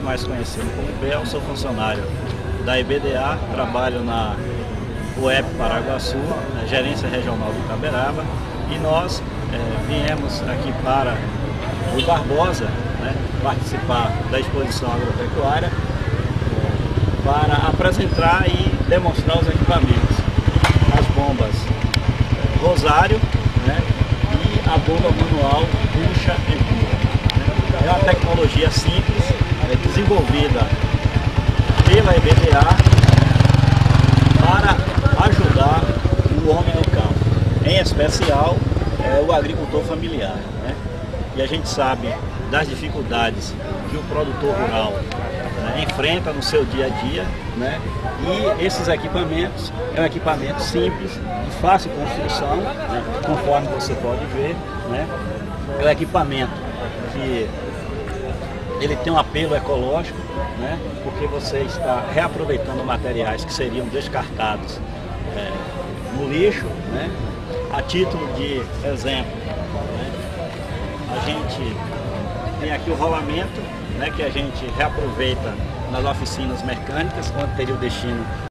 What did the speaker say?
mais conhecido como BEL, sou funcionário da EBDA, trabalho na UEP Paraguaçu, na Gerência Regional do Itaberaba, e nós viemos aqui para o Barbosa, né, participar da exposição agropecuária, para apresentar e demonstrar os equipamentos, as bombas Rosário, né, e a bomba manual Puxa e Pua. É uma tecnologia simples, desenvolvida pela EBDA para ajudar o homem do campo, em especial o agricultor familiar, né? E a gente sabe das dificuldades que o produtor rural enfrenta no seu dia a dia, né? E esses equipamentos é um equipamento simples, de fácil construção, né? Conforme você pode ver, né? É um equipamento que ele tem um apelo ecológico, né? Porque você está reaproveitando materiais que seriam descartados no lixo, né? A título de exemplo, né? A gente tem aqui o rolamento, né, que a gente reaproveita nas oficinas mecânicas, quando teria o destino